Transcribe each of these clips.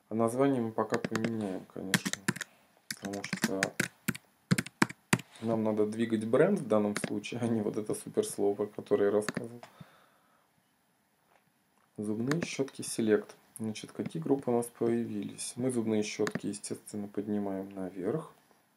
А название мы пока поменяем, конечно. Потому что нам надо двигать бренд в данном случае, а не вот это суперслово, которое я рассказывал. Зубные щетки Select. Значит, какие группы у нас появились? Мы зубные щетки, естественно, поднимаем наверх.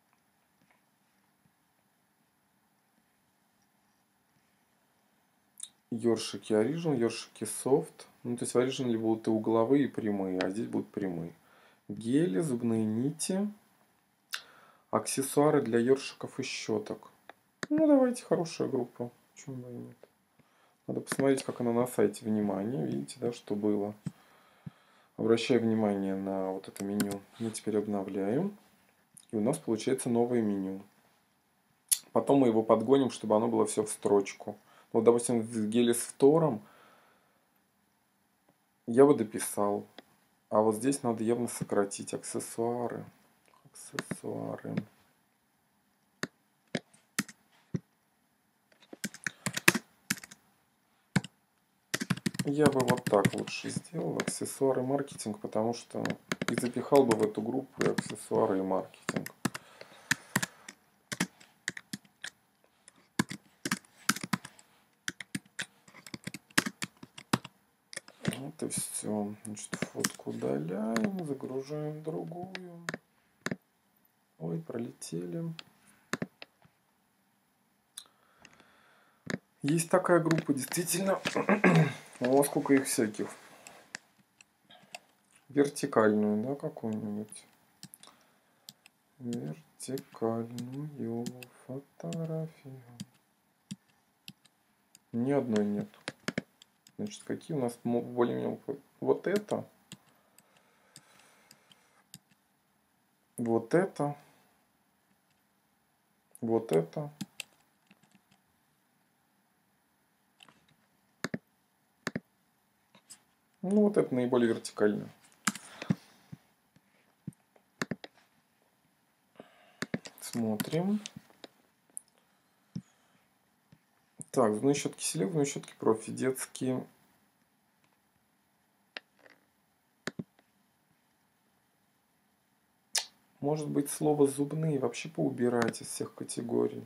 Ёршики Original, ёршики Soft. Ну, то есть в Original будут и угловые, и прямые, а здесь будут прямые. Гели, зубные нити. Аксессуары для ёршиков и щеток. Ну, давайте, хорошая группа. Почему бы и нет? Надо посмотреть, как она на сайте. Внимание, видите, да, что было. Обращаю внимание на вот это меню. Мы теперь обновляем. И у нас получается новое меню. Потом мы его подгоним, чтобы оно было все в строчку. Вот, допустим, в геле с фтором я бы дописал. А вот здесь надо явно сократить аксессуары. Аксессуары. Я бы вот так лучше сделал. Аксессуары, маркетинг, потому что и запихал бы в эту группу и аксессуары, и маркетинг. Вот и все. Значит, фотку удаляем, загружаем другую. Ой, пролетели. Есть такая группа, действительно. О, сколько их всяких. Вертикальную, да, какую-нибудь. Вертикальную фотографию. Ни одной нет. Значит, какие у нас более-менее... Вот это. Вот это. Вот это. Ну, вот это наиболее вертикально. Смотрим. Так, зубные щетки Select, зубные щетки Профи, детские. Может быть, слово зубные вообще поубирать из всех категорий.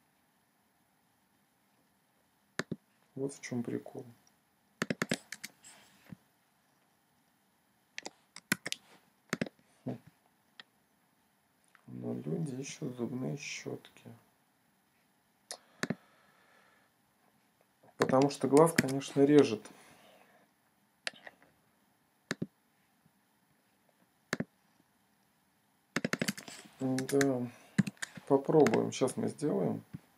Вот в чем прикол. Но люди ищут зубные щетки. Потому что глаз, конечно, режет. Да. Попробуем. Сейчас мы сделаем.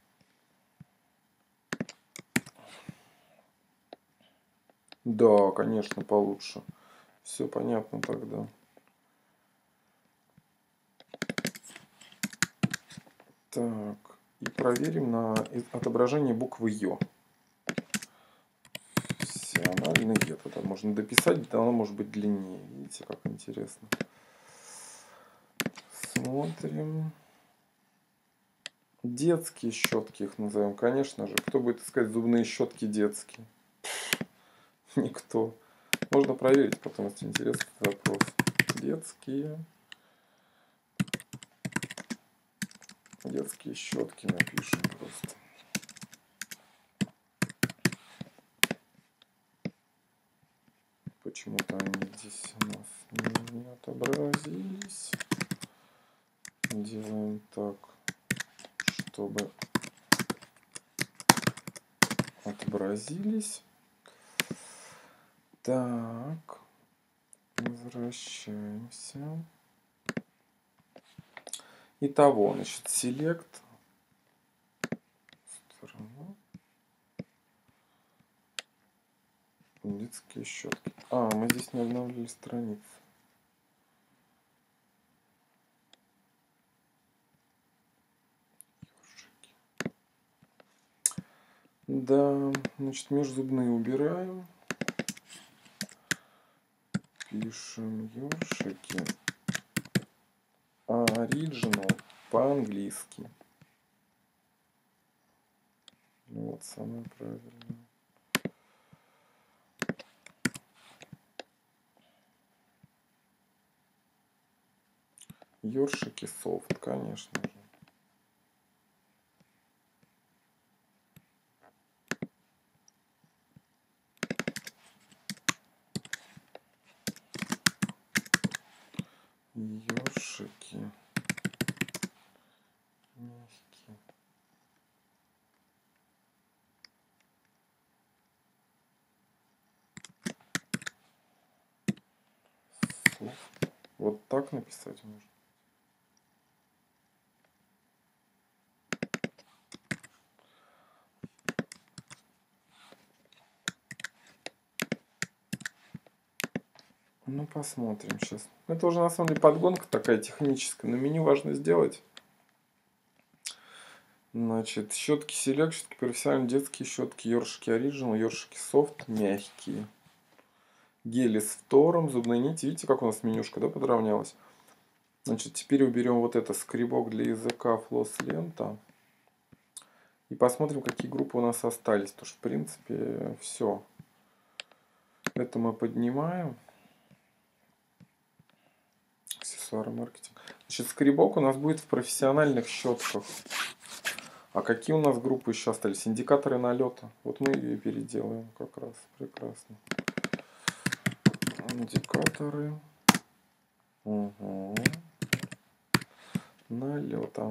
Да, конечно, получше. Все понятно тогда. Так. И проверим на отображение буквы Ё. Функциональный Е. Тогда можно дописать, да, оно может быть длиннее. Видите, как интересно. Смотрим. Детские щетки их назовем, конечно же. Кто будет искать зубные щетки детские? Никто. Можно проверить потом, если интересный запрос. Детские. Детские щетки напишем просто. Почему-то они здесь у нас не отобразились. Делаем так, чтобы отобразились. Так, возвращаемся. Итого, значит, Select. Детские щетки. А, мы здесь не обновили страницу. Да, значит, межзубные убираем. Пишем ёршики. Original по-английски. Вот самое правильное. ёршики софт, конечно же. Ёршики мягкие. Софт. Вот так написать можно. Ну, посмотрим сейчас. Это уже на самом деле подгонка такая техническая, но меню важно сделать. Значит, щетки Select, щетки профессиональные, детские щетки, ёршики Original, ёршики Soft, мягкие. Гели с фтором, зубные нити. Видите, как у нас менюшка, да, подравнялась? Значит, теперь уберем вот это скребок для языка, флосс лента. И посмотрим, какие группы у нас остались. Потому что, в принципе, все. Это мы поднимаем. Аксессуары, маркетинг. Значит, скребок у нас будет в профессиональных щетках. А какие у нас группы еще остались? Индикаторы налета. Вот мы ее переделаем как раз. Прекрасно. Индикаторы. Угу. Налета.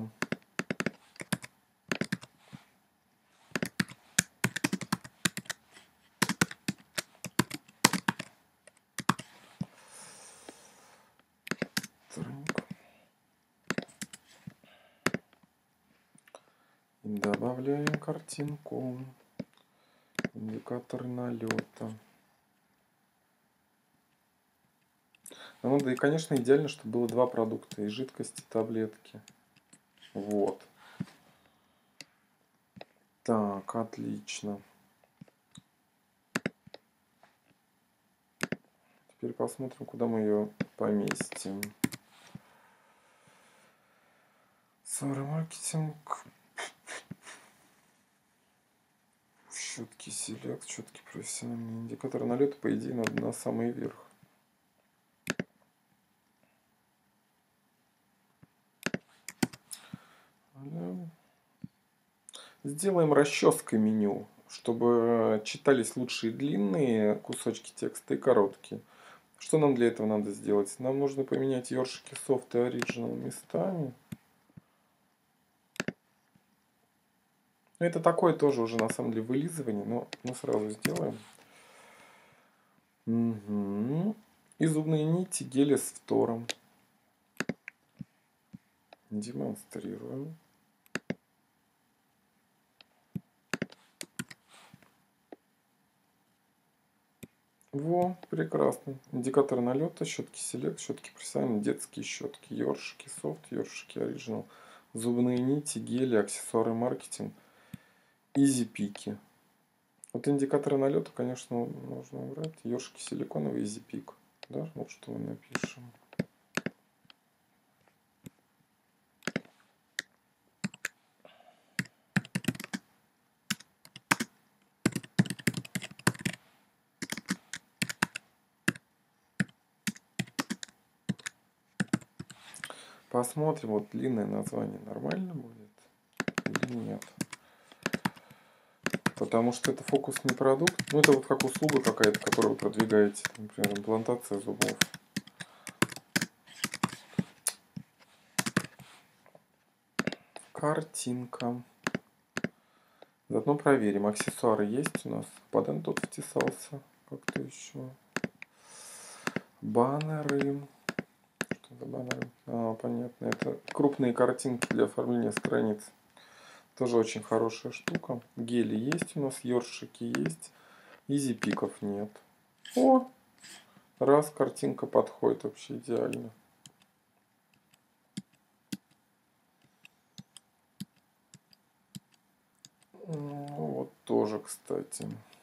И добавляем картинку. Индикатор налета. Ну да, и конечно идеально, чтобы было два продукта. И жидкости, и таблетки. Вот. Так, отлично. Теперь посмотрим, куда мы ее поместим. Маркетинг. Щетки Select, щетки профессиональные. Индикатор налета, по идее, надо на самый верх. Сделаем расческой меню, чтобы читались лучшие длинные кусочки текста и короткие. Что нам для этого надо сделать? Нам нужно поменять ёршики Soft и Original местами. Это такое тоже уже на самом деле вылизывание, но мы сразу сделаем. Угу. И зубные нити гели с фтором. Демонстрируем. Во, прекрасно. Индикатор налета, щетки Select, щетки профессиональные, детские щетки, ёршики Soft, ёршики Original, зубные нити, гели, аксессуары, маркетинг, Easy пики. Вот индикаторы налета, конечно, нужно убрать. Ёршики силиконовые, Easy Peak. Да, вот что мы напишем. Посмотрим, вот длинное название нормально будет или нет. Потому что это фокусный продукт. Ну, это вот как услуга какая-то, которую вы продвигаете. Например, имплантация зубов. Картинка. Заодно проверим, аксессуары есть у нас. Паден тут втесался. Как-то еще. Баннеры. Что за баннеры? А, понятно. Это крупные картинки для оформления страниц. Тоже очень хорошая штука. Гели есть у нас, ёршики есть. Изи пиков нет. О! Раз, картинка подходит вообще идеально. Ну, вот тоже, кстати.